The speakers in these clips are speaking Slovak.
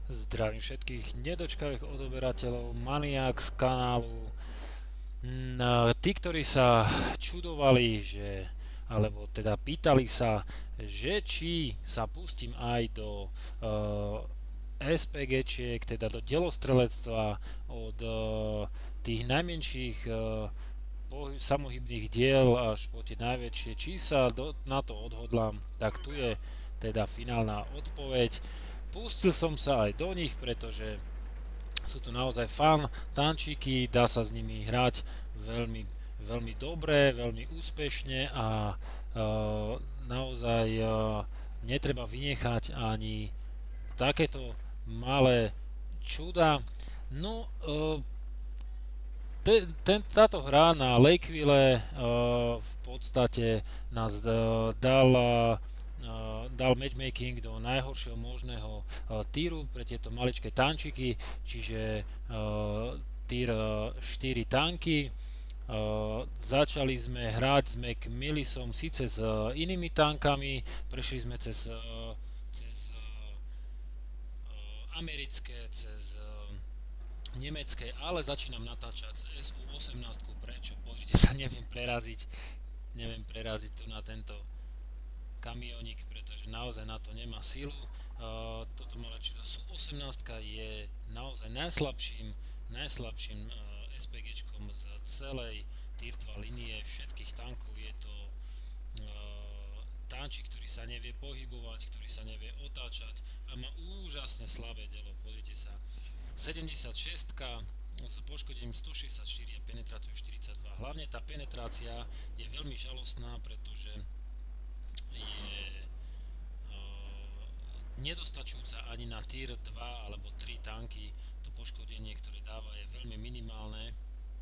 Zdravím všetkých nedočkavých odoberateľov Maniak z kanálu. Tí, ktorí sa čudovali, alebo teda pýtali sa, že či sa pustím aj do SPGčiek, teda do delostrelectva od tých najmenších samohybných diel až po tie najväčšie, či sa na to odhodlám, tak tu je teda finálna odpoveď. Pustil som sa aj do nich, pretože sú to naozaj fun tančíky, dá sa s nimi hrať veľmi, veľmi dobre, veľmi úspešne a naozaj netreba vynechať ani takéto malé čuda. No, táto hra na Lakeville v podstate nás dal matchmaking do najhoršieho možného týru pre tieto maličké tančiky, čiže týr 4 tanky. Začali sme hrať s McMillisom síce s inými tankami, prešli sme cez americké, cez nemecké, ale začínam natáčať z SU-18. Prečo? Pozrite sa, neviem preraziť tu na tento kamionik, pretože naozaj na to nemá silu. Toto malé SU-18 je naozaj najslabším SPGčkom z celej Tier 2 linie všetkých tankov. Je to tančík, ktorý sa nevie pohybovať, ktorý sa nevie otáčať a má úžasne slabé delo. Pozrite sa, 76 s poškodením 164 a penetráciou 42. Hlavne tá penetrácia je veľmi žalostná, pretože je nedostačujúca ani na tier 2 alebo 3 tanky. To poškodenie, ktoré dáva, je veľmi minimálne.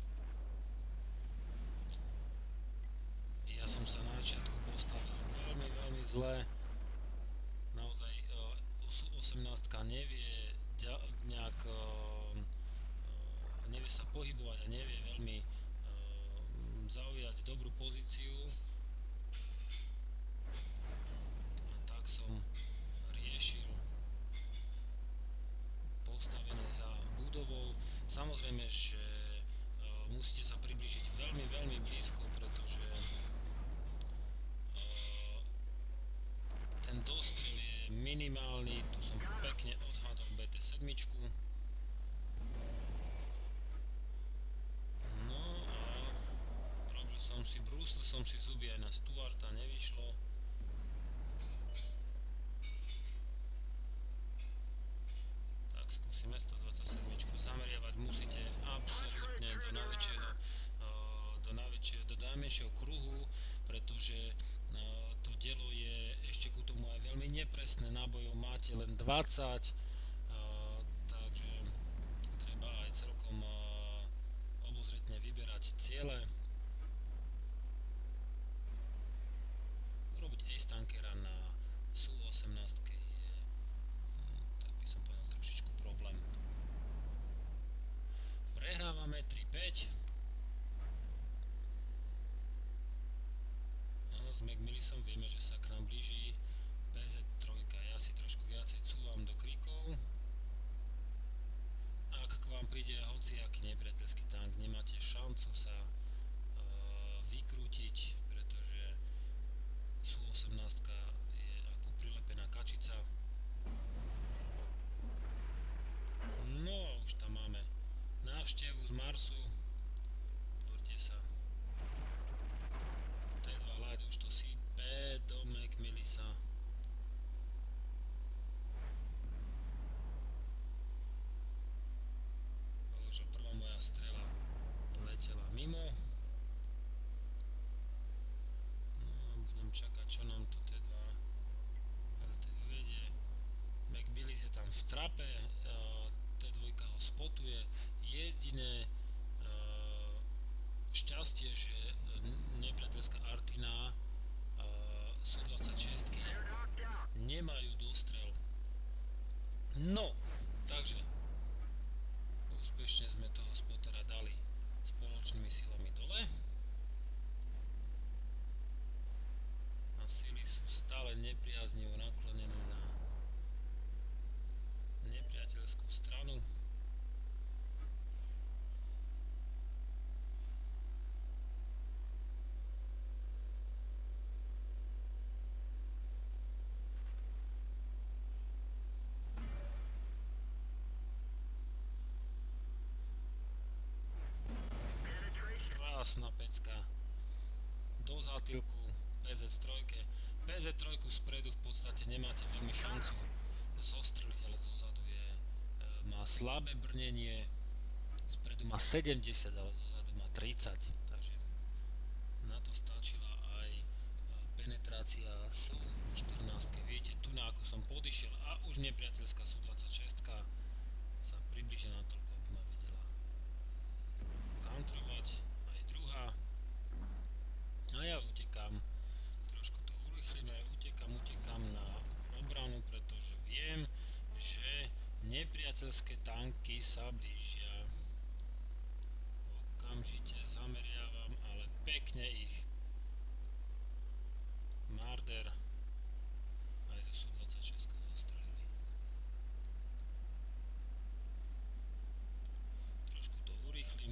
Ja som sa na začiatku postavil veľmi, veľmi zle. Naozaj 18 nejak nevie sa pohybovať a nevie veľmi zaujať dobrú pozíciu. A tak som riešil postavenie za budovou. Samozrejme, že musíte sa priblížiť veľmi, veľmi blízko, pretože ten dostrel je minimálny. Tu som pekne odhadol BT7. No a brúsil som si zuby aj na Stuarta, nevyšlo. Tak skúsime 127. Zameriavať musíte absolútne do najmenšieho kruhu, pretože to dielo je ešte ku tomu aj veľmi nepresné. Nábojov máte len 20, takže treba aj celkom obozretne vyberať ciele. Robiť ace tankera na SU-18 je, tak by som povedal, trošičku problém. Prehrávame 3-5. S McMillisom vieme, že sa k nám blíži BZ3. Ja si trošku viacej cúvam do krikov. Ak k vám príde hociaký nepriateľský tank, nemáte šancu sa vykrútiť, pretože SU-18 je ako prilepená kačica. No a už tam máme návštevu z Marsu. Pozrite sa, T2 Light už to sype do McMillisa. Bohužiaľ prvá moja strela letela mimo. No a budem čakať, čo nám tu T2 LT vyvedie. McMillis je tam v trape, T2 ho spotuje. Jediné šťastie, že nepriateľská Artina sú 26 nemajú dostrel. No, takže úspešne sme toho spotera dali spoločnými silami dole a sily sú stále nepriaznivo naklonené na nepriateľ pecka do zátylku PZ3. PZ3 spredu v podstate nemáte veľmi šancu zostreliť, ale zozadu má slabé brnenie, spredu má 70, ale zozadu má 30, takže na to stačila aj penetrácia Su-14. Viete, tu na ako som podišiel a už nepriateľská Su-26 sa približila na toľko, aby ma vedela countrovať, aj druhá. A ja utekám, trošku to urychlím, utekám na obranu, pretože viem, že nepriateľské tanky sa blížia. Okamžite zameriavam, ale pekne ich Marder aj zo Su-26 zostrelili. Trošku to urýchlim.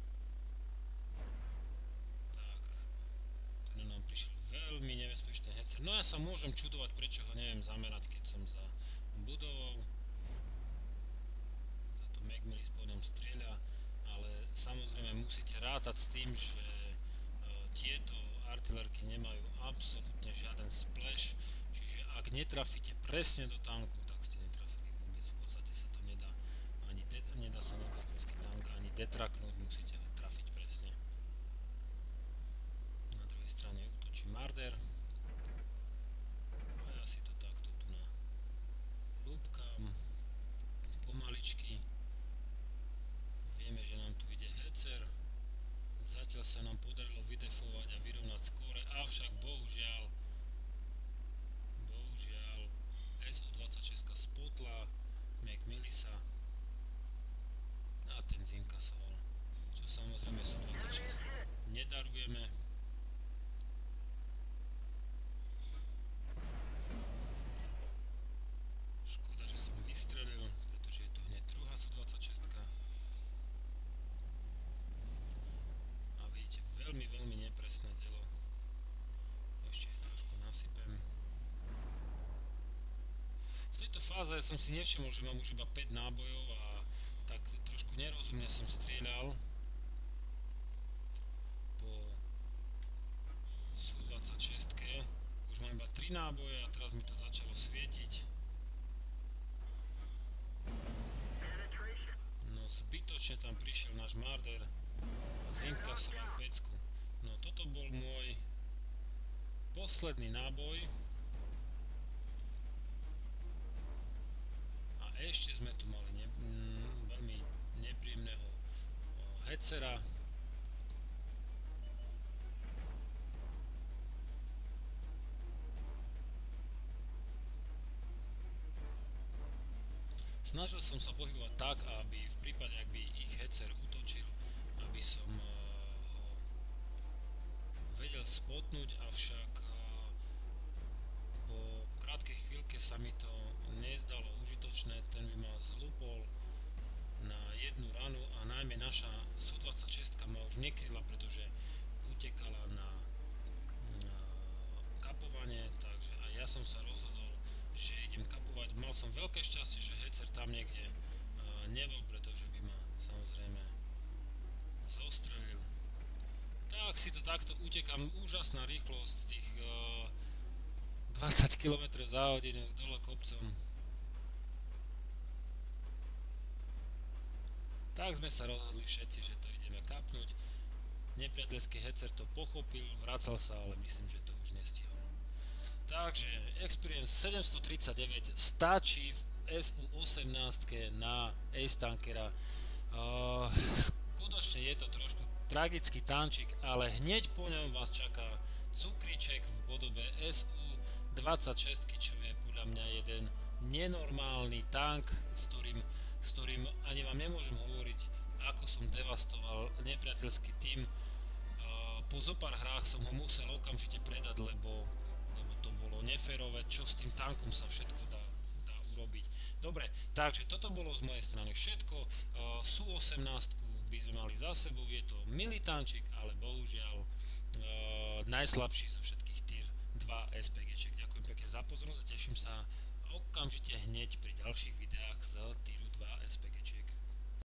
Tak, tu nám prišiel veľmi nebezpečný hecer. No ja sa môžem čudovať, prečo ho neviem zamerať, keď som za budovou. Macmillan po ňom strieľa, ale samozrejme musíte rátať s tým, že tieto artilérky nemajú absolútne žiaden splash, čiže ak netrafíte presne do tanku, tak ste netrafili vôbec. V podstate sa to nedá, nedá sa nepriateľský tank ani detraknúť, musíte ho trafiť presne. Na druhej strane útočí Marder a ja si to takto tu na lúbkam pomaličky. Vieme, že nám tu ide hecer, zatiaľ sa nám podarilo vydefovať a vyrovnať skóre, avšak bohužiaľ Su-26 spotla Macmillisa a ten zinkasoval, čo samozrejme Su-26 nedarujeme. Škoda, že som vystrelil, pretože je tu hneď druhá Su-26. Veľmi, veľmi nepresné dielo. Ešte trošku nasypem. V tejto fáze som si nevšimol, že mám už iba 5 nábojov a tak trošku nerozumne som strieľal po Su-26. Už mám iba 3 náboje a teraz mi to začalo svietiť. No zbytočne tam prišiel náš Marder a zinkasoval pecku. No toto bol môj posledný náboj a ešte sme tu mali veľmi nepríjemného hecera. Snažil som sa pohybovať tak, aby v prípade, ak by ich hecer útočil, aby som vedel spotnúť, avšak po krátkej chvíľke sa mi to nezdalo užitočné, ten by ma zlúpol na jednu ranu a najmä naša Su-26 ma už nekryla, pretože utekala na kapovanie, takže aj ja som sa rozhodol, že idem kapovať. Mal som veľké šťastie, že hecer tam niekde nebol, pretože by ma samozrejme zostrelil. Tak si to takto utekám, úžasná rýchlosť tých 20 km za hodinu dole kopcom. Tak sme sa rozhodli všetci, že to ideme kapnúť. Nepriateľský hecer to pochopil, vracal sa, ale myslím, že to už nestihol. Takže Experience 739 stačí v Su-18 na Ace Tankera. Skutočne je to trošku tragický tančík, ale hneď po ňom vás čaká cukriček v podobe Su-26, čo je podľa mňa jeden nenormálny tank, s ktorým ani vám nemôžem hovoriť, ako som devastoval nepriateľský tím. Po zopár hrách som ho musel okamžite predať, lebo to bolo neférové, čo s tým tankom sa všetko dá urobiť. Dobre, takže toto bolo z mojej strany všetko. Su-18 by sme mali za sebou, je to milý tančík, ale bohužiaľ najslabší zo všetkých Tier 2 SPGčiek. Ďakujem pekne za pozornosť a teším sa okamžite hneď pri ďalších videách z Tieru 2 SPGčiek.